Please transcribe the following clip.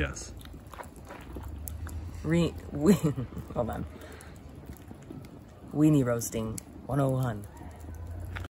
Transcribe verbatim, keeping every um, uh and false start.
Yes. Re we hold on. Weenie roasting one oh one.